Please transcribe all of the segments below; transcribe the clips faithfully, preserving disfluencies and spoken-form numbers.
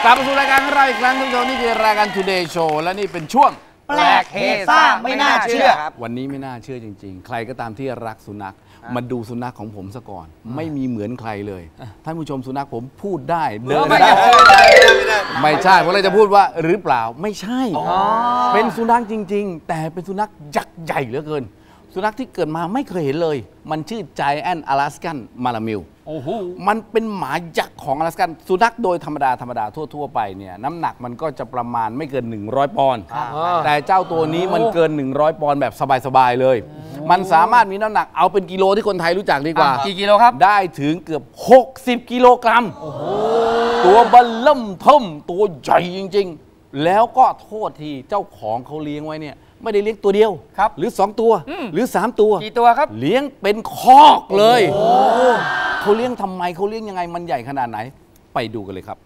ลับมาสู่รายการของเราอีกครั้งทุกท่านนี่คือรายการ Today Show และนี่เป็นช่วงแปลกเฮซ่าไม่น่าเชื่อวันนี้ไม่น่าเชื่อจริงๆใครก็ตามที่รักสุนัขมาดูสุนัขของผมซะก่อนไม่มีเหมือนใครเลยท่านผู้ชมสุนัขผมพูดได้เดินได้ไม่ใช่ผมเลยจะพูดว่าหรือเปล่าไม่ใช่เป็นสุนัขจริงๆแต่เป็นสุนัขยักษ์ใหญ่เหลือเกินสุนัขที่เกิดมาไม่เคยเห็นเลยมันชื่อ Giant Alaskan Malamute โอ้โหมันเป็นหมายักษ์ของอลาสกันสุนัขโดยธรรมดาธรรมดาทั่วๆไปเนี่ยน้ำหนักมันก็จะประมาณไม่เกินหนึ่งร้อยปอนด์แต่เจ้าตัวนี้มันเกินหนึ่งร้อยปอนด์แบบสบายๆเลยมันสามารถมีน้ำหนักเอาเป็นกิโลที่คนไทยรู้จักดีกว่ากี่กิโลครับได้ถึงเกือบหกสิบกิโลกรัมตัวเบิ่มเริ่มเทิ่มตัวใหญ่จริงๆแล้วก็โทษทีเจ้าของเขาเลี้ยงไว้เนี่ยไม่ได้เลี้ยงตัวเดียวหรือสองตัวหรือสามตัวกี่ตัวครับเลี้ยงเป็นคอกเลยเขาเลี้ยงทำไมเขาเลี้ยงยังไงมันใหญ่ขนาดไหนไปดูกันเลยครับ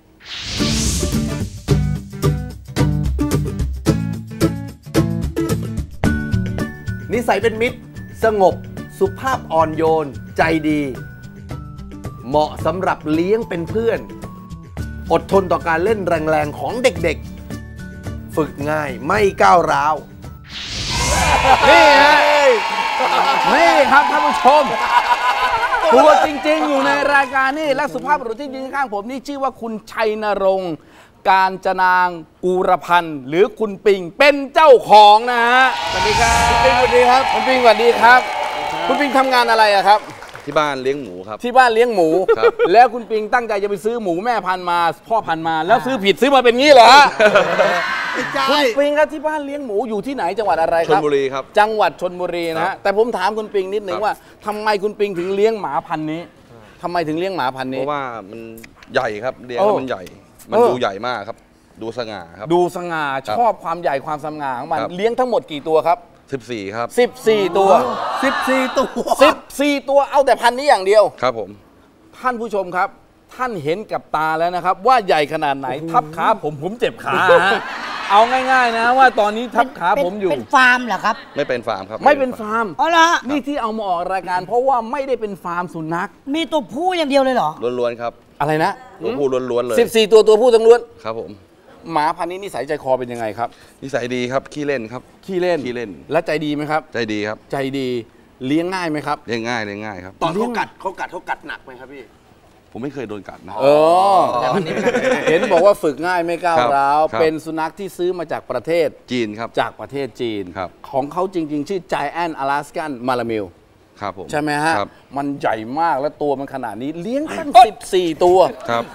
นิสัยเป็นมิตรสงบสุภาพอ่อนโยนใจดีเหมาะสำหรับเลี้ยงเป็นเพื่อนอดทนต่อการเล่นแรงๆของเด็กๆฝึกง่ายไม่ก้าวร้าวนี่ฮะนี่ครับท่านผู้ชมตัวจริงๆอยู่ในรายการนี่และสุภาพบุรุษที่ยืนข้างผมนี่ชื่อว่าคุณชัยนรงค์การจนางกูรพันธ์หรือคุณปิงเป็นเจ้าของนะฮะสวัสดีครับคุณปิงสวัสดีครับคุณปิงสวัสดีครับคุณปิงทำงานอะไรอะครับที่บ้านเลี้ยงหมูครับที่บ้านเลี้ยงหมูแล้วคุณปิงตั้งใจจะไปซื้อหมูแม่พันธุ์มาพ่อพันธุ์มาแล้วซื้อผิดซื้อมาเป็นงี้เหรอคุณปิงครับที่บ้านเลี้ยงหมูอยู่ที่ไหนจังหวัดอะไรครับชลบุรีครับจังหวัดชลบุรีนะฮะแต่ผมถามคุณปิงนิดหนึ่งว่าทำไมคุณปิงถึงเลี้ยงหมาพันธุ์นี้ทำไมถึงเลี้ยงหมาพันธุ์นี้เพราะว่ามันใหญ่ครับเลี้ยงแล้วมันใหญ่มันดูใหญ่มากครับดูสง่าครับดูสง่าชอบความใหญ่ความสง่าของมันเลี้ยงทั้งหมดกี่ตัวครับสิบสี่ครับสิบสี่ตัวสิบสี่ตัวสิบสี่ตัวเอาแต่พันนี้อย่างเดียวครับผมท่านผู้ชมครับท่านเห็นกับตาแล้วนะครับว่าใหญ่ขนาดไหนทับขาผมผมเจ็บขาเอาง่ายๆนะว่าตอนนี้ทับขาผมอยู่เป็นฟาร์มเหรอครับไม่เป็นฟาร์มครับไม่เป็นฟาร์มอ๋อเหรอนี่ที่เอามาออกรายการเพราะว่าไม่ได้เป็นฟาร์มสุนัขมีตัวผู้อย่างเดียวเลยเหรอล้วนๆครับอะไรนะตัวผู้ล้วนๆเลยสิบสี่ตัวตัวผู้ทั้งล้วนครับผมหมาพันธุ์นี้นิสัยใจคอเป็นยังไงครับนิสัยดีครับขี้เล่นครับขี้เล่นขี้เล่นและใจดีไหมครับใจดีครับใจดีเลี้ยงง่ายไหมครับเลี้ยงง่ายเลี้ยงง่ายครับตอนเขากัดเขากัดเขากัดหนักไหมครับพี่ผมไม่เคยโดนกัดนะเออเห็นบอกว่าฝึกง่ายไม่ก้าวร้าวเป็นสุนัขที่ซื้อมาจากประเทศจีนครับจากประเทศจีนครับของเขาจริงๆชื่อ Giant Alaskan Malamute ครับผมใช่ไหมฮะมันใหญ่มากและตัวมันขนาดนี้เลี้ยงตั้งสิบสี่ตัวครับ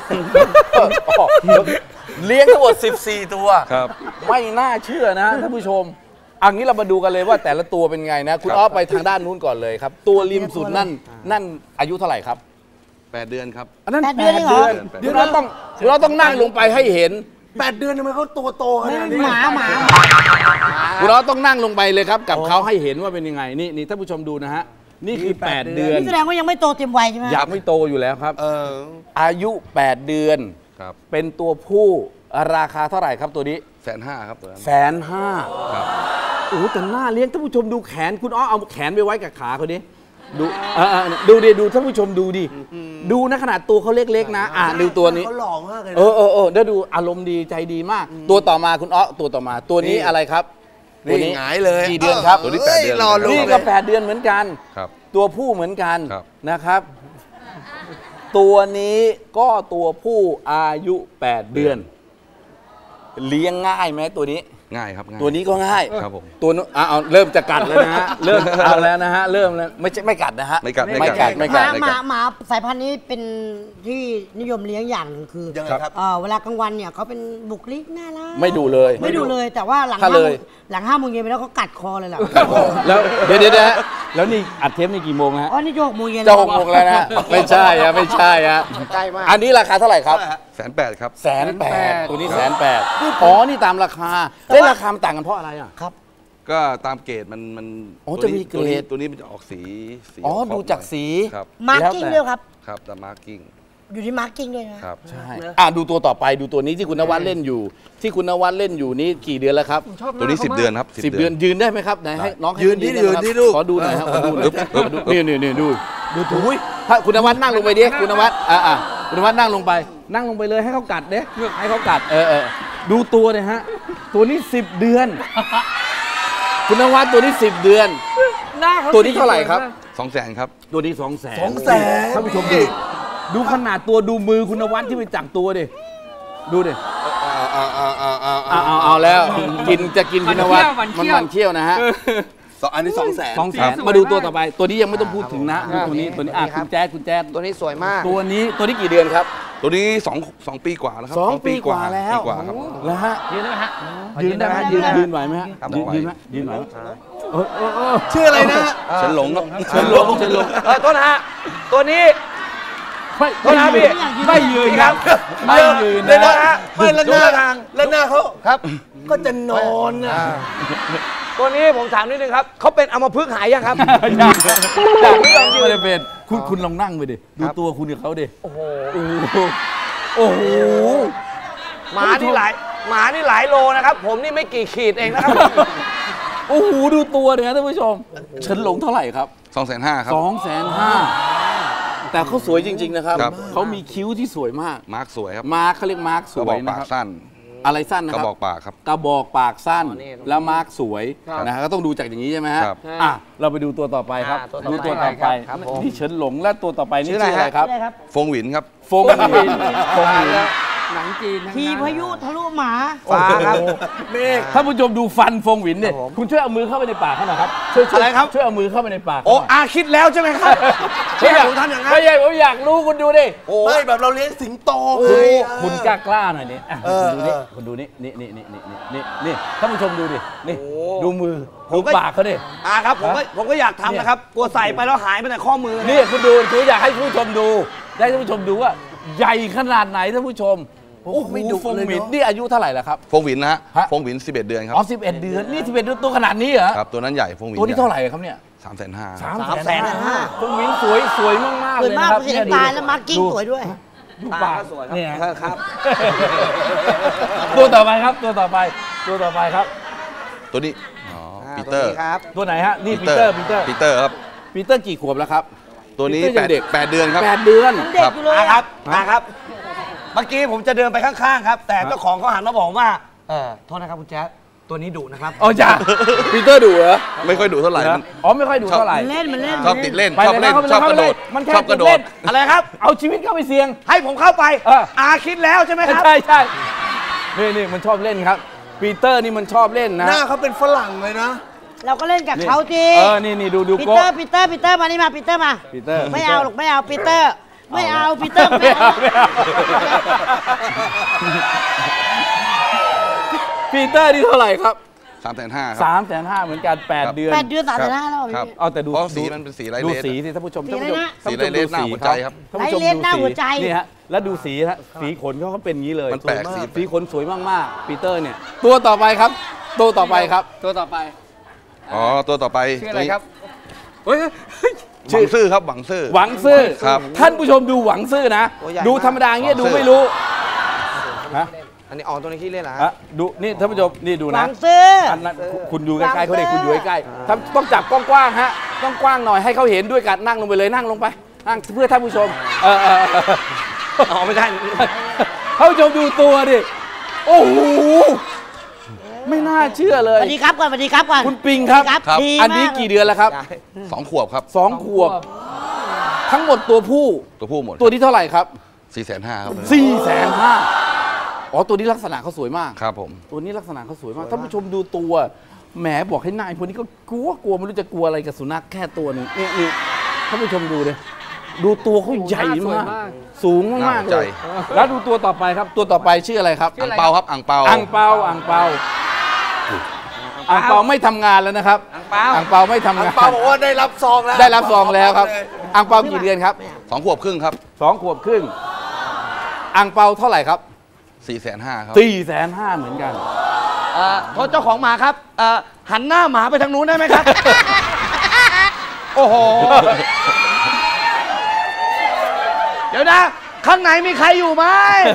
เลี้ยงทั้งหมดสิบสี่ตัวครับไม่น่าเชื่อนะท่านผู้ชมอันนี้เรามาดูกันเลยว่าแต่ละตัวเป็นไงนะคุณอ้อไปทางด้านนู้นก่อนเลยครับตัวริมสุดนั่นนั่นอายุเท่าไหร่ครับแปดเดือนครับอันนั้นแปดเดือนเดี๋ยวเราต้องเราต้องนั่งลงไปให้เห็นแปดเดือนทำไมเขาตัวโตขนาดนี้หมาหมาคุณอ้อต้องนั่งลงไปเลยครับกับเขาให้เห็นว่าเป็นยังไงนี่นี่ท่านผู้ชมดูนะฮะนี่คือแปดเดือนนี่แสดงว่ายังไม่โตเต็มวัยใช่ไหมอยากไม่โตอยู่แล้วครับอายุแปดเดือนครับเป็นตัวผู้ราคาเท่าไหร่ครับตัวนี้แสนห้าครับตัวนั้นแสนห้าโอ้แต่หน้าเลี้ยงท่านผู้ชมดูแขนคุณอ้อเอาแขนไปไว้กับขาเขาดิดูดูดิดูท่านผู้ชมดูดิดูนะขนาดตัวเขาเล็กๆนะอ่าดูตัวนี้เขาหล่อมากเลยเออเออเออได้ดูอารมณ์ดีใจดีมากตัวต่อมาคุณอ้อตัวต่อมาตัวนี้อะไรครับตัวนี้หงายเลยกี่เดือนครับตัวนี้แปดเดือนนี่ก็แปดเดือนเหมือนกันครับตัวผู้เหมือนกันนะครับตัวนี้ก็ตัวผู้อายุแปดเดือนเลี้ยงง่ายไหมตัวนี้ง่ายครับตัวนี้ก็ง่ายครับผมตัวนู้นเอาเริ่มจะกัดแล้วนะฮะเริ่มเอาแล้วนะฮะเริ่มแล้วไม่ใช่ไม่กัดนะฮะไม่กัดไม่กัดไม่กัดหมาหมาสายพันธุ์นี้เป็นที่นิยมเลี้ยงอย่างหนึ่งคือยังไงครับเวลากลางวันเนี่ยเขาเป็นบุคลิกน่ารักไม่ดูเลยไม่ดูเลยแต่ว่าหลังห้าโมงหลังห้าโมงเย็นไปแล้วเขากัดคอเลยแหละแล้วเดี๋ยวเดี๋ยวนะแล้วนี่อัดเทปนี่กี่โมงฮะอ๋อนี่จะหกโมงเย็นจะหกโมงแล้วนะไม่ใช่อะไม่ใช่อะใกล้มากอันนี้ราคาเท่าไหร่ครับแสนแปดครับแสนแปดตัวนี้แสนแปดอ๋อนี่ตามราคาเอ้ราคาต่างกันเพราะอะไรอ่ะครับก็ตามเกรดมันมันอ๋อจะมีเกรดตัวนี้มันจะออกสีสีอ๋อดูจากสีครับมาร์กิ้งด้วยครับครับแต่มาร์กิ้งอยู่ที่มาร์กิ้งด้วยนะครับใช่อ่ะดูตัวต่อไปดูตัวนี้ที่คุณนวัดเล่นอยู่ที่คุณนวัดเล่นอยู่นี่กี่เดือนแล้วครับตัวนี้สิบเดือนครับสิบเดือนยืนได้ไหมครับไหนให้น้องยืนที่ยืนที่ดูขอดูหน่อยครับขอดูหน่อยนี่นี่นี่ดูดูถูถ้าคุณนวัดนั่งลงไปดิคุณนวัดอ่ะอ่ะคุณนวัดนั่งลงไปนั่งลงไปเลยให้เขากัดเด้ให้เขากัดเออเออดูตัวเลยฮะตัวนี้สิบเดือนคุณนวัดตัวนี้สิบเดือนตัวนี้เท่าไหร่ครับสองแสนครับตัวนี้สองแสนสองแสนท่านผู้ชมดูดูขนาดตัวดูมือคุณนวัดที่ไปจับตัวดิดูดิเอาเอาเอาเอาเอาเอาเอาเอาแล้วกินจะกินคุณนวัดมันมันเคี้ยวนะฮะสองอันนี้สองแสนสองแสนมาดูตัวต่อไปตัวนี้ยังไม่ต้องพูดถึงนะดูตัวนี้ตัวนี้อ่ะคุณแจ๊ดคุณแจ๊ดตัวนี้สวยมากตัวนี้ตัวนี้กี่เดือนครับตัวนี้สองสองปีกว่าแล้วครับสองปีกว่าแล้วปีกว่าครับแล้วฮะยืนได้ไหมฮะยืนได้ไหมยืนยืนไหวไหมฮะครับยืนไหวยืนไหมยืนไหวไหมเออเออเออชื่ออะไรนะเฉินหลงครับเชิญลงเชิญลงเออต้นฮะตัวนี้ไม่โทษนะพี่ไม่ยืนครับไม่ยืนเดี๋ยวนะนะไม่แล้วหน้าทางแล้วหน้าเขาครับ ก็จะนอนนะตัวนี้ผมถามนิดนึงครับเขาเป็นอัมพฤกษ์หายยังครับอยากอยากไม่ยอมยืนเลยเป็นคุณคุณลองนั่งไปดิดูตัวคุณกับเขาดิโอ้โหโอ้โหโอ้โหหมานี่หลายหมานี่หลายโลนะครับ ผมนี่ไม่กี่ขีดเองนะครับโอ้โหดูตัวเนี่ยท่านผู้ชมเฉินหลงเท่าไหร่ครับสองแสนห้าครับสองแสนห้าแต่เขาสวยจริง ๆ นะครับครับเขามีคิ้วที่สวยมากมาร์กสวยครับมาร์คเขาเรียกมาร์คสกระวบอย กนะปากครับสั้นอะไรสั้นนะกคระรับบอกปากครับกระบอกปากสั้นอ๋อนี่แล้วมาร์คสวยครับนะฮะก็ต้องดูจากอย่างนี้ใช่ไหมฮะครับอ่ะเราไปดูตัวต่อไปครับอ่าตัวต่อไปดูตัวต่อไปครับผมนี่เฉินหลงและตัวต่อไปนี่ชื่ชื่อออะไรอะไรครับครับฟงหวินครับฟงหวินฟงหวินหนังจีนทั้งทีนั้นพายุทะลุหมาฟ้าครับเมฆท่านผู้ชมดูฟันฟงหวินเนี่ยครับผมคุณช่วยเอามือเข้าไปในปากเขาหน่อยครับช่วยช่วยอะไรครับช่วยเอามือเข้าไปในปากโอ้เขาหน่อยอาคิดแล้วใช่ไหมครับไม่อยากผมทำอย่างนั้นไม่ใช่ผมอยากรู้คุณดูดิไม่แบบเราเลี้ยงสิงโตไงดูอ่ะคุณกล้ากล้าหน่อยนี่อ่ะเออคุณดูนี่เออคุณดูนี่นี่นี่นี่นี่นี่นี่ท่านผู้ชมดูดินี่โอ้ดูมือผดูมก็ปากเขาดิอ่าครับผมก็ผมก็อยากทำนะครับกลัวใส่ไปแล้วหายไปแต่ข้อมือนี่คุณดูคืออยากให้ผู้ชมดูได้ท่านผู้ชมดูว่าใหญ่ขนาดไหนท่านผู้ชมโอ้โหไม่ดุฟงเลยหวินเนอะนี่อายุเท่าไหร่แล้วครับฟงหวินนะฮะฮะฟงหวินสิบเอ็ดเดือนครับอ๋อสิบเอ็ดเดือนนี่สิบเอ็ดเดือนตัวขนาดนี้เหรอครับตัวนั้นใหญ่ฟงหวินตัวนี้เท่าไหร่ครับเนี่ยสามแสนห้าสามสามแสนห้าฟงหวินสวยสวยมากมากสเลวยยมานะกครับสีน้ำตาลแล้วมาร์กิ้งสวยด้วยดูปากสวยเนี่ยครับตัวต่อไปครับตัวต่อไปตัวต่อไปครับตัวนี้อ๋อปีเตอร์ครับตัวไหนฮะนี่ปีเตอร์ปีเตอร์ปีเตอร์ครับปีเตอร์กี่ขวบแล้วครับตัวนี้ปีเตอร์แปยัดงเด็กแปดเดือนครับแปดเดือนเด็กอยู่เลยครับนะครับ เมื่อกี้ผมจะเดินไปข้างๆครับ แต่เจ้าของเขาหันมาบอกว่าเออโทษนะครับคุณแจ๊สตัวนี้ดุนะครับอ๋อจ้ะปีเตอร์ดุเหรอไม่ค่อยดุเท่าไหร่มันอ๋อไม่ค่อยดุเท่าไหร่มันเล่นมันเล่นชอบติดเล่นไปชอบเลยเล่นเข้าไปชอบกระโดดมันแค่ชอบกระโดติเล่ดนอะไรครับเอาชีวิตเข้าไปเสี่ยงให้ผมเข้าไปเอออาคิดแล้วใช่ไหมครับใช่ใช่นี่นี่มันชอบเล่นครับปีเตอร์นี่มันชอบเล่นนะหน้าเขาเป็นฝรั่งเลยนะเราก็เล่นกับเขาจีเออนี่นี่ดูดูปีโก้เตอร์ปีเตอร์ปีเตอร์มานี่มาปีเตอร์มาปีเตอร์ไม่เอาหรอกไม่เอาปีเตอร์ ไม่เอาปีเตอร์ไม่เอาไม่เอาปีเตอร์นี่เท่าไหร่ครับสามแสนห้าครับสามแสนห้าเหมือนกันแปดครับเดือนแปดเดือนสามสิบห้าแล้วเหรอครับพี่เอาแต่ดูเพราะสีมันเป็นสีไรเลสดูสีสิท่านผู้ชมสีท่านอะไรผู้ชมนะท่านผู้ชมสีไรเลสหน้าหัวใจครับท่านผู้ชมไรเลสหน้าหัวใจนี่ฮะแล้วดูสีฮะสีขนเขาเขาเป็นอย่างนี้เลยมันแปลกสีสีขนสวยมากๆปีเตอร์เนี่ยตัวต่อไปครับตัวต่อไปครับตัวต่อไปอ๋อตัวต่อไปชื่ออะไรครับเฮ้ยหวังซื่อครับหวังซื่อหวังซื่อครับท่านผู้ชมดูหวังซื่อนะตัวใหญ่ดูมากธรรมดาอย่างเงี้ยหวัดูงซื่อไม่รู้ฮะอันนี้ออกตัวนี้ขี้เล่นเหรอฮะดูนี่ท่านผู้ชมนี่ดูหนะวังซื้ออันนั้นคุณอยู่ใกล้ๆเขาเด็กหวังซื่อคุณอยู่ใกล้ๆท่านต้องจับกว้างๆฮะต้องกว้างหน่อยให้เขาเห็นด้วยกันนั่งลงไปเลยนั่งลงไปนั่งเพื่อท่านผู้ชมเออเออเอออ๋อไม่ใช่ท่านผู้ชมดูตัวดิโอ้โหไม่น่าเชื่อเลสยวัสดีครับก่อนสวัสดีครับก่อนคุณปิงครับครับครับดีอันนี้มากกี่เดือนแล้วครับสองขวบครับสองขวบ ทั้งหมดตัวผู้ตัวผู้หมดตัวนี้เท่าไหร่ครับสี่แสนห้าครับสี่แสนห้าอ๋อตัวนี้ลักษณะเขาสวยมากครับผมตัวนี้ลักษณะเขาสวยมากท่านผู้ชมดูตัวแหมบอกให้นายพวกนี้ก็กลัวกลัวไม่รู้จะกลัวอะไรกับสุนัขแค่ตัวหนึงนี่นี่ท่านผู้ชมดูเลยดูตัวเขาใหญ่หน้าสวยมากมากสูงมากๆเลยแล้วดูตัวต่อไปครับ ตัวต่อไปชื่ออะไรครับอ่างเปาครับอ่างเปาอังเปาอังเปาอังเปาไม่ทำงานแล้วนะครับอังเปาอังเปาไม่ทำงานเปาบอกว่าได้รับซองแล้วได้รับซองแล้วครับอังเปากี่เดือนครับสองขวบครึ่งครับสองขวบครึ่งอังเปาเท่าไหร่ครับสี่แสนห้าครับสี่แสนห้าเหมือนกันเอ่อโทษเจ้าของหมาครับเอ่อหันหน้าหมาไปทางนู้นได้ไหมครับ โอ้โห เดี๋ยวนะ ข้างในมีใครอยู่ไหม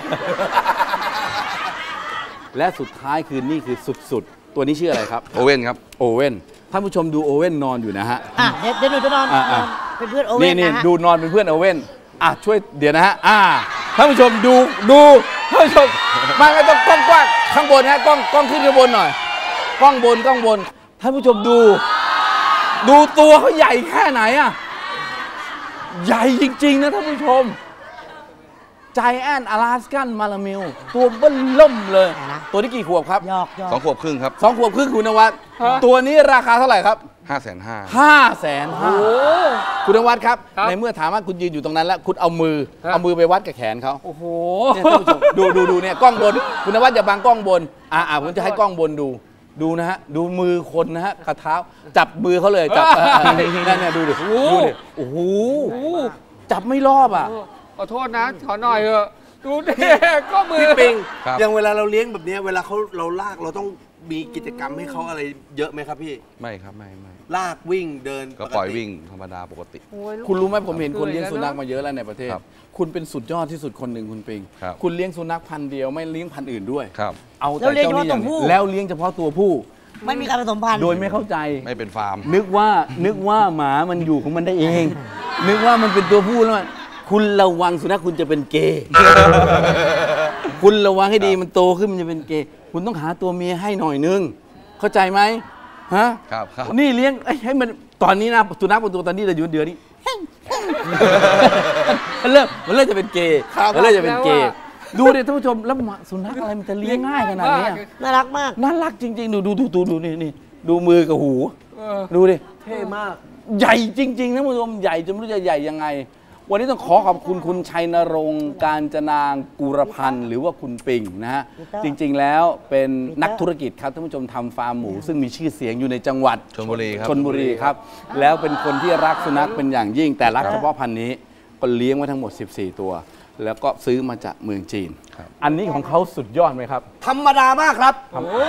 และสุดท้ายคือนี่คือสุดๆ ตัวนี้ชื่ออะไรครับโอเว่นครับโอเว่นท่านผู้ชมดูโอเว่นนอนอยู่นะฮะอ่ะเดี๋ยวเดี๋ยวหนูจะนอนอ่ะอ่ะนอนเป็นเพื่อนโอเว่นี่นนี่นะฮะดูนอนเป็นเพื่อนโอเว่นอ่ะช่วยเดี๋ยวนะฮะอ่าท่านผู้ชมดูดูท่านผู้ชมไม่ไม่ต้องกล้องกว้างข้างบนฮะกล้องกล้องขึ้นข้างบนหน่อยกล้องบนกล้องบนท่านผู้ชมดู ดูตัวเขาใหญ่แค่ไหนอะใหญ่จริงๆนะท่านผู้ชมไจแอนท์อลาสกันมาลามิลตัวเบิ้ลล่มเลย ตัวนี้กี่ขวบครับหยอกหยอกสองขวบครึ่งครับสองขวบครึ่งคุณนวัดตัวนี้ราคาเท่าไหร่ครับห้าแสนห้าห้าแสนห้าคุณนวัดครับในเมื่อถามว่าคุณยืนอยู่ตรงนั้นแล้วคุณเอามือเอามือไปวัดกับแขนเขาโอ้โหดูดูดูเนี่ยกล้องบนคุณนวัดอย่าบังกล้องบนอ่าผมจะให้กล้องบนดูดูนะฮะดูมือคนนะฮะกระเท้าจับมือเขาเลยจับนั่นเนี่ยดูดิดูดิโอ้โหจับไม่รอบอ่ะขอโทษนะขอหน่อยเถอะดูดิก็มือพี่ปิงครับอย่างเวลาเราเลี้ยงแบบเนี้ยเวลาเขาเราลากเราต้องมีกิจกรรมให้เขาอะไรเยอะไหมครับพี่ไม่ครับไม่ไม่ลากวิ่งเดินก็ปล่อยวิ่งธรรมดาปกติคุณรู้ไหมผมเห็นคนเลี้ยงสุนัขมาเยอะแล้วในประเทศครับคุณเป็นสุดยอดที่สุดคนหนึ่งคุณปิงครับคุณเลี้ยงสุนัขพันธุ์เดียวไม่เลี้ยงพันธุ์อื่นด้วยครับเอาแต่เจ้านี่อย่างเดียวแล้วเลี้ยงเฉพาะตัวผู้ไม่มีการผสมพันธุ์โดยไม่เข้าใจไม่เป็นฟาร์มนึกว่านึกว่าหมามันอยู่ของมันได้เอง นึกว่ามันเป็นตัวผู้แล้วมันคุณระวังสุนัขคุณจะเป็นเกย์ คุณระวังให้ดีมันโตขึ้นมันจะเป็นเกย์คุณต้องหาตัวเมียให้หน่อยนึง เข้าใจไหมฮะครับครับนี่เลี้ยงเอ้ยให้มันตอนนี้นะสุนัขบางตัวตอนนี้เราอยู่เดือนนี้ มันเริ่มมันเริ่มจะเป็นเกย์มันเริ่มจะเป็นเกย์ดูดิท่านผู้ชมแล้วหมาสุนัขอะไรมันจะเลี้ยงง่ายขนาดนี้อะน่ารักมากน่ารักจริงๆ ดูดูดูดูดูนี่นี่ดูมือกับหู ดูดิเท่มากใหญ่จริงๆนะผู้ชมใหญ่จนไม่รู้จะใหญ่ยังไง วันนี้ต้องขอขอบคุณคุณชัยนรงค์การจนางกุรพันธ์หรือว่าคุณปิงนะฮะ จริงๆแล้วเป็นนักธุรกิจครับท่านผู้ชมทำฟาร์มหมู ซึ่งมีชื่อเสียงอยู่ในจังหวัดชลบุรีครับชลบุรีครับ แล้วเป็นคนที่รักสุนัขเป็นอย่างยิ่ง แต่รักเฉพาะพันธุ์นี้ก็เลี้ยงไว้ทั้งหมดสิบสี่ตัว แล้วก็ซื้อมาจากเมืองจีน อันนี้ของเขาสุดยอดไหมครับธรรมดามากครับ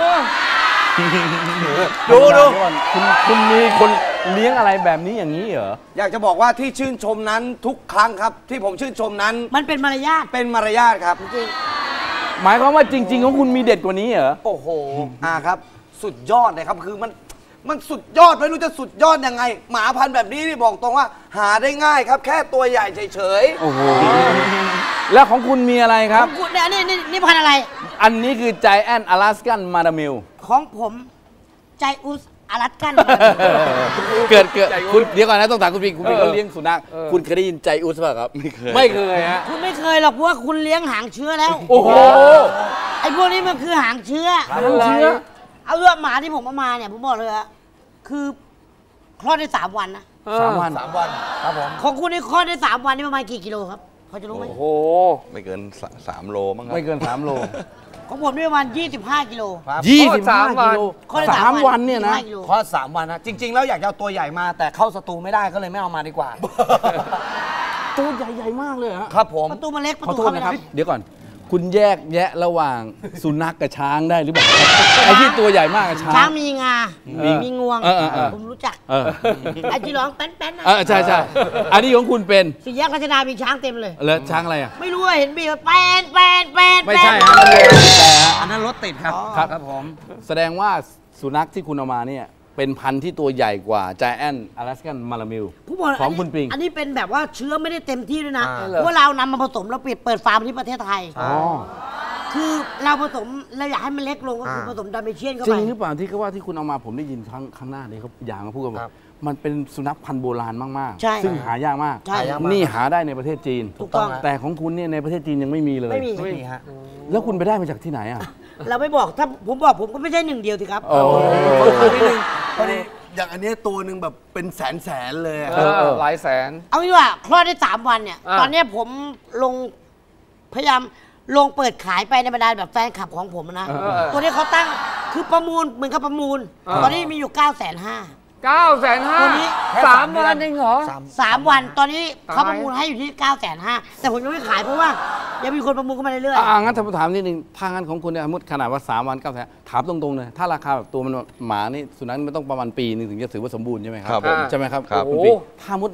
ดูดูคุณคุณมีคนเลี้ยงอะไรแบบนี้อย่างนี้เหรออยากจะบอกว่าที่ชื่นชมนั้นทุกครั้งครับ ที่ผมชื่นชมนั้นมันเป็นมารยาทเป็นมารยาทครับหมายความว่าจริง ๆ ของคุณมีเด็ดกว่านี้เหรอโอ้โหอ่าครับ สุดยอดเลยครับคือมันมันสุดยอดไม่รู้จะสุดยอดยังไง หมาพันธุ์แบบนี้นี่บอกตรงว่า หาได้ง่ายครับ แค่ตัวใหญ่เฉยโอ้โห แล้วของคุณมีอะไรครับของคุณเนี่ยนี่นี่นี่พันธุ์อะไรอันนี้คือไจแอนท์อลาสกันมาดามิลของผมใจอุสอารัสกันเกิดเกิดคุณเดี๋ยวก่อนนะต้องถามคุณปิงคุณปิงเขาเลี้ยงสุนัขคุณเคยได้ยินใจอุสป่ะครับไม่เคยไม่เคยฮะคุณไม่เคยหรอกเพราะว่าคุณเลี้ยงหางเชื้อแล้วโอ้โหไอ้พวกนี้มันคือหางเชื้อหางเชื้อเอาเรื่องหมาที่ผมเอามาเนี่ยผมบอกเลยอะคือคลอดได้สามวันนะสามวันๆสามวันครับผมของคุณนี่คลอดได้สามวันนี่ประมาณกี่กิโลครับพอจะรู้ไหมโอ้โหไม่เกินสสามโลมั้งครับไม่เกินสามโลของผมนี่ประมาณยี่สิบห้ากิโลยี่สิบห้ากิโลข้อได้สามวันเนี่ยนะยี่สิบห้ากิโลคลอดสามวันนะจริง ๆ แล้วอยากจะเอาตัวใหญ่มาแต่เข้าสตูไม่ได้ก็เลยไม่เอามาดีกว่าตัวใหญ่ๆมากเลยฮะครับผมประตูมันเล็กประขอตูโทษเข้าไม่นะครับได้เดี๋ยวก่อน คุณแยกแยะระหว่างสุนัขกับช้างได้หรือเปล่า ไอ้ที่ตัวใหญ่มากกับช้างช้างมีงามีมีงวงเออเออเออผมรู้จักเออไอ้ที่ร้องแป้นๆนะเออใช่ใช่อันนี้ของคุณเป็นสี่แยกรัชดามีช้างเต็มเลยแล้วช้างอะไรอ่ะไม่รู้ว่าเห็นบีบแป้นแป้นแป้นไม่แป้ใช่นฮะมันเลยแต่ฮะอันนั้นรถติดครับครับครับผมแสดงว่าสุนัขที่คุณเอามาเนี่ยเป็นพันธุ์ที่ตัวใหญ่กว่า Giant Alaskan Malamute ผู้บอกของคุณปิงอันนี้เป็นแบบว่าเชื้อไม่ได้เต็มที่ด้วยนะอ่าเพราะว่าเรานำมาผสมแล้วปิดเปิดฟาร์มที่ประเทศไทยอ๋อคือเราผสมเราอยากให้มันเล็กลงก็คือผสมดาเมเชียนเข้าจริไปงหรือเปล่าที่เขาว่าที่คุณเอามาผมได้ยินข้างข้างหน้านี่เขาอย่างมาพูดกันว่ามันเป็นสุนัขพันธุ์โบราณมากใช่ๆ ซึ่งหายากมากใช่นี่หาได้ในประเทศจีนถูกต้องแต่ของคุณเนี่ยในประเทศจีนยังไม่มีเลยไม่มีไม่มีฮะแล้วคุณไปได้มาจากที่ไหนอ่ะเราไม่บอกถ้าผมบอกผมก็ไม่ใช่หนึ่งเดียวสิครับโอ้นิดนึงพอดีอย่างอันเนี้ยตัวหนึ่งแบบเป็นแสนแสนๆเลยอะเออหลายแสนเอางี้ว่าคลอดได้สามวันเนี่ยอ่าตอนเนี้ยผมลงพยายามลงเปิดขายไปในบรรดาแบบแฟนคลับของผมนะ ตัวนี้เขาตั้งคือประมูลเหมือนกับประมูล ตอนนี้มีอยู่9ก้าแสนห้าเก้าแสนห้าตัวนี้สามวันเองเหรอสามวันตอนนี้ตายเขาประมูลให้อยู่ที่9ก้าแสนห้าแต่ผมยังไม่ขายเพราะว่ายังมีคนประมูลเข้ามาเรื่อยอ่างั้นถ้าผมถามนิดนึงถ้างั้นของคุณเนี่ยสมมติขนาดว่าสามวันเก้าแสนถามตรงๆเลยถ้าราคาแบบตัวมันหมานี่สุนัขมันต้องประมาณปีหนึงถึงจะถือว่าสมบูรณ์ใช่ไหมครัครับผมใช่ไหมครับครับคุณปิ๊กถ้ามุดหลัก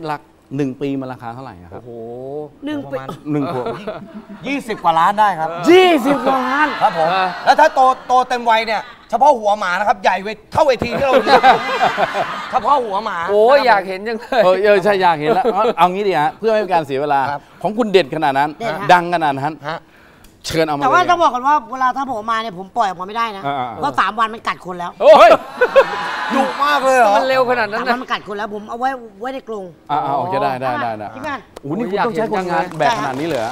หนึ่งปีมันราคาเท่าไหร่อะครับโอ้โหหนึ่งประปีมาณหนึ่งขวบยี่สิบกว่าล้านได้ครับยี่สิบกว่าล้านครับผมเออแล้วถ้าโตโตเต็มวัยเนี่ยเฉพาะหัวหมานะครับใหญ่เวทเท่าเวทีที่เราอยู่ เฉพาะหัวหมาโอ้ยอยากเห็นจังเลยเออเออใช่อยากเห็นแล้วเอาเอางี้ดีฮะเพื่อไม่เป็นการเสียเวลาครับของคุณเด็ดขนาดนั้นเด็ดฮะดังขนาดนั้นฮะเชิญเอามาแต่ว่าเลยต้องบอกก่อนว่าเวลาถ้าผมมาเนี่ยผมปล่อยออกมาไม่ได้นะอ่าๆๆเพราะสามวันมันกัดคนแล้วโอ้ยดุมากเลยเหรอมันเร็วขนาดนั้นสามนะวันมันกัดคนแล้วผมเอาไว้ไว้ในกรงอ่าโอเคได้ได้ได้ได้ที่บ้านโอ้โหนี่คุณต้องใช้คนงานแบกขนาดนี้เลยเหรอ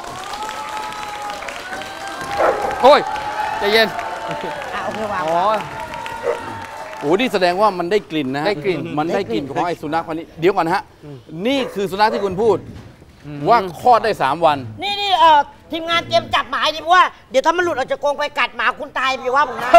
โอ้ยใจเย็นอ่ะโอเควางอ๋อโอ้นี่แสดงว่ามันได้กลิ่นนะฮะได้กลิ่นมันได้กลิ่นของไอ้สุนัขพันธุ์นี้เดี๋ยวก่อนนะฮะนี่คือสุนัขที่คุณพูด ว่าคลอดได้สามวันนี่นี่เอ่อทีมงานเตรียมจับหมาให้ดิเพราะว่าเดี๋ยวถ้ามันหลุดออกจากกรงไปกัดหมาคุณตายอย่าว่าผมนะ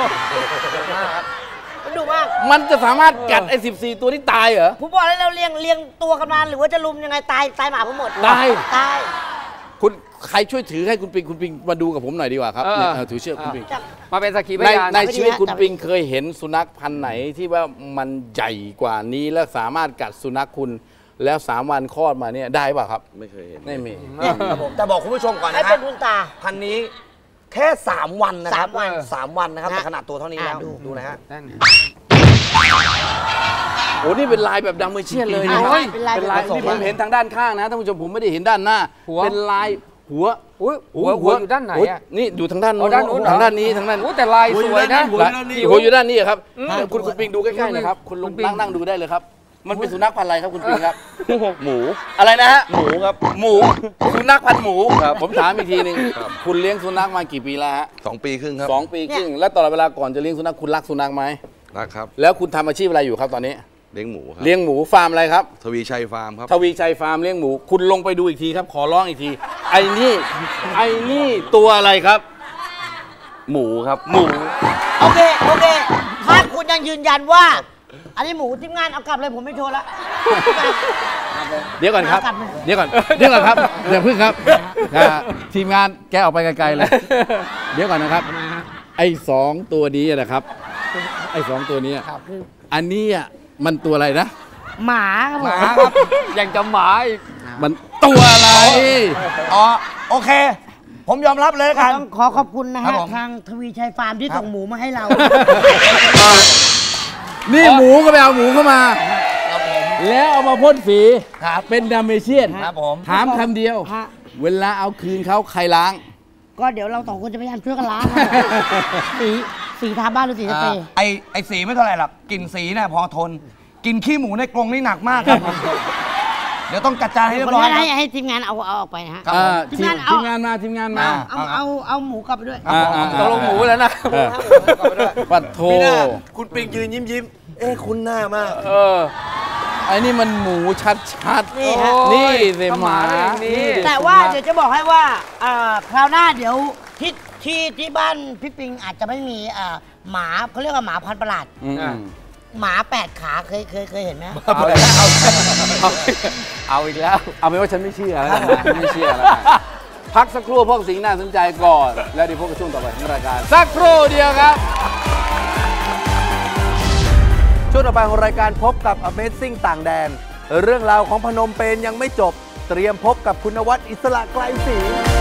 มันดุมากมันจะสามารถกัดไอ้สิบสี่ตัวที่ตายเหรอผมบอกแล้วเราเลี้ยงเลี้ยงตัวกันมาหรือว่าจะลุมยังไงตายตายหมาผมหมดตายตายคุณใครช่วยถือให้คุณปิงคุณปิงมาดูกับผมหน่อยดีกว่าครับเออเนี่ยเออถือเชือกคุณปิงจับมาเป็นสักขีพในยานในชีวิตคุณจับไปปิงเคยเห็นสุนัขพันธุ์ไหนที่ว่ามันใหญ่กว่านี้แล้วสามารถกัดสุนัขคุณ แล้วสามวันคลอดมาเนี่ยได้ป่ะครับไม่เคยเห็นไม่มีครับผมแต่บอกคุณผู้ชมก่อนให้นะเป็ฮะนบุญตาพันนี้แค่สามวันนะครับสามวันสามวันนะครับฮะแต่ขนาดตัวเท่านี้แล้วอ่ะดูดูนะฮะนั่นโอ้นี่เป็นลายแบบดัมเมอร์เชียนเลยนะโอ้ยเป็นลายที่ผมเห็นทางด้านข้างนะท่านผู้ชมผมไม่ได้เห็นด้านหน้าหัวเป็นลายหัวอุ้ยหัวหัวอยู่ด้านไหนโยอ่ะนี่อยู่ทางด้านโน้นอ๋อด้านนู้นเหรอทางด้านนี้ทางด้านโอ้แต่ลายสวยนะลายหัวอยู่ด้านนี้ครับอืมคุณคุณปิงดูใกล้ๆนะครับคุณลุงคุณปิงนั่งนั่งดูได้เลยครับ มันเป็นสุนัขพันธุ์อะไรครับคุณปิงครับหมูอะไรนะฮะหมูครับหมูสุนัขพันธุ์หมูครับผมถามอีกทีหนึงคุณเลี้ยงสุนัขมากี่ปีแล้วฮะสองปีครึ่งครับสองปีครึ่งแล้วตลอดเวลาก่อนจะเลี้ยงสุนัขคุณรักสุนัขไหมรักครับแล้วคุณทำอาชีพอะไรอยู่ครับตอนนี้เลี้ยงหมูครับเลี้ยงหมูฟาร์มอะไรครับทวีชัยฟาร์มครับทวีชัยฟาร์มเลี้ยงหมู คุณลงไปดูอีกทีครับ ขอร้องอีกที ไอ้นี่ไอ้นี่ตัวอะไรครับหมูครับหมูโอเคโอเคถ้าคุณยังยืนยันว่า อันนี้หมูทีมงานเอากลับเลยผมไม่โชว์ละเดี๋ยวก่อนครับเอากลับมาเดี๋ยวก่อนเดี๋ยวก่อนครับเดี๋ยวพึ่งครับอ่าทีมงานแกออกไปไกลๆเลย เดี๋ยวก่อนนะครับ ไอ้สองตัวนี้นะครับ ไอ้สองตัวนี้อันนี้อ่ะมันตัวอะไรนะหมาครับผมหมาครับยังจะหมาอีกมันตัวอะไรอ๋อโอเค ผมยอมรับเลยกันต้องขอขอบคุณนะครัฮะบผมทางทวีชัยฟาร์มที่ส่งหมูมาให้เรานี่หมูก็ไปเอาหมูเข้ามา แล้วเอามาพ่นสีเป็นดัมเมเชียนครับผมถามคำเดียวฮะเวลาเอาคืนเขาใครล้างก็เดี๋ยวเราสองคนจะพยายามช่วยกันล้างนะ สีสีทาบ้านหรือสีสเปรย์ไอไอสีไม่เท่าไหร่หรอกกลิ่นสีเนี่ยพอทนกลิ่นขี้หมูในกรงนี่หนักมากครับ เดี๋ยวต้องกระจายให้เรียคนบร้อยนี้คให้รับให้ทีมงานเอาเอาออกไปนะฮะอ่าทีทีมมงานเอาทีมงานมาทีมงานมาเอาเอาเอาหมูกลับไปด้วยอ่าอ่าตกลงหมูแล้วนะเออปัดโทพี่หน้าคุณปิงยืนยิ้มยิ้มเอ๊ะคุณหน้ามากเออไอ้นี่มันหมูชัดๆนี่ฮะนี่สิหมานี่แต่ว่าเดี๋ยวจะบอกให้ว่าอ่าคราวหน้าเดี๋ยวที่ที่ที่บ้านพี่ปิงอาจจะไม่มีอ่าหมาเขาเรียกว่าหมาพันธุ์ประหลาดอืมอ่ะหมาแปดขาเคยเคยเคยเห็นไหมเอาอีกแล้วเอาเอาอีกแล้วเอาเป็นว่าฉันไม่เชื่อแล้วกันไม่เชื่อแล้วกันพักสักครู่พวกสิ่งน่าสนใจก่อน แล้วเดี๋ยวพบกับช่วงต่อไปของรายการ สักครู่เดียวครับช่วงต่อไปของรายการพบกับ Amazing ต่างแดน เรื่องราวของพนมเปญยังไม่จบ เตรียมพบกับคุณนวัดอิสระไกลศรี